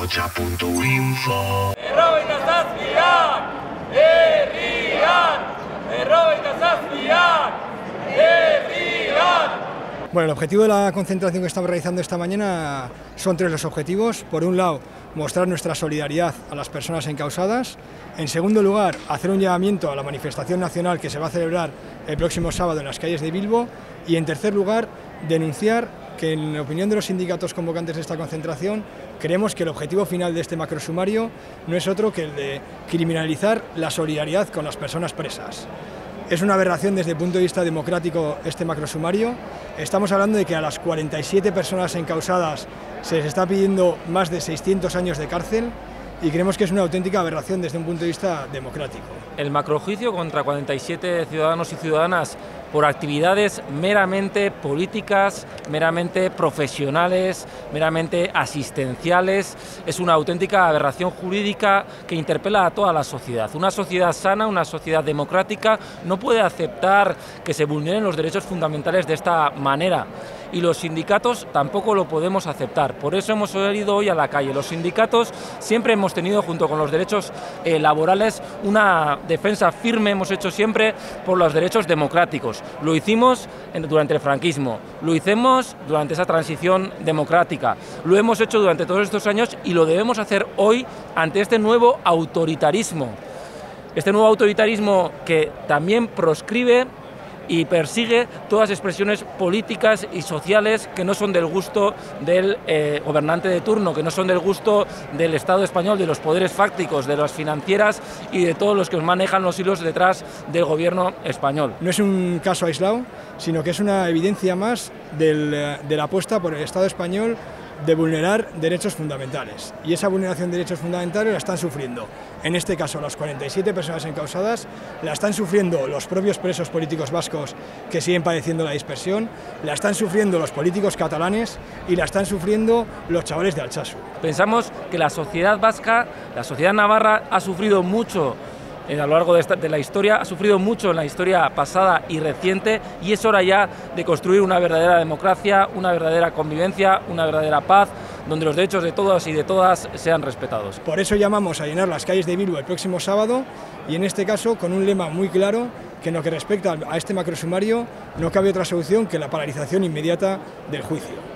Rocha.info. Bueno, el objetivo de la concentración que estamos realizando esta mañana son tres los objetivos. Por un lado, mostrar nuestra solidaridad a las personas encausadas. En segundo lugar, hacer un llamamiento a la manifestación nacional que se va a celebrar el próximo sábado en las calles de Bilbo. Y en tercer lugar, denunciar que, en la opinión de los sindicatos convocantes de esta concentración, creemos que el objetivo final de este macrosumario no es otro que el de criminalizar la solidaridad con las personas presas. Es una aberración desde el punto de vista democrático este macrosumario. Estamos hablando de que a las 47 personas encausadas se les está pidiendo más de 600 años de cárcel y creemos que es una auténtica aberración desde un punto de vista democrático. El macrojuicio contra 47 ciudadanos y ciudadanas por actividades meramente políticas, meramente profesionales, meramente asistenciales, es una auténtica aberración jurídica que interpela a toda la sociedad. Una sociedad sana, una sociedad democrática, no puede aceptar que se vulneren los derechos fundamentales de esta manera. Y los sindicatos tampoco lo podemos aceptar. Por eso hemos salido hoy a la calle. Los sindicatos siempre hemos tenido, junto con los derechos laborales, una defensa firme, hemos hecho siempre por los derechos democráticos. Lo hicimos durante el franquismo, lo hicimos durante esa transición democrática, lo hemos hecho durante todos estos años y lo debemos hacer hoy ante este nuevo autoritarismo. Este nuevo autoritarismo que también proscribe y persigue todas las expresiones políticas y sociales que no son del gusto del gobernante de turno, que no son del gusto del Estado español, de los poderes fácticos, de las financieras y de todos los que manejan los hilos detrás del gobierno español. No es un caso aislado, sino que es una evidencia más de la apuesta por el Estado español de vulnerar derechos fundamentales. Y esa vulneración de derechos fundamentales la están sufriendo, en este caso, las 47 personas encausadas, la están sufriendo los propios presos políticos vascos que siguen padeciendo la dispersión, la están sufriendo los políticos catalanes y la están sufriendo los chavales de Altsasu. Pensamos que la sociedad vasca, la sociedad navarra, ha sufrido mucho a lo largo de la historia, ha sufrido mucho en la historia pasada y reciente, y es hora ya de construir una verdadera democracia, una verdadera convivencia, una verdadera paz, donde los derechos de todos y de todas sean respetados. Por eso llamamos a llenar las calles de Bilbo el próximo sábado, y en este caso con un lema muy claro, que en lo que respecta a este macrosumario no cabe otra solución que la paralización inmediata del juicio.